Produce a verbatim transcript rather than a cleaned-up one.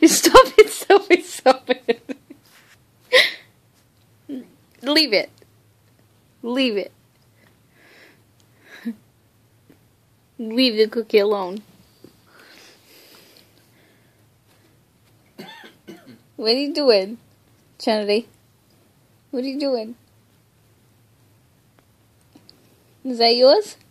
Stop it, stop it, stop it. Leave it. Leave it. Leave the cookie alone. What are you doing, Trinity? What are you doing? Is that yours?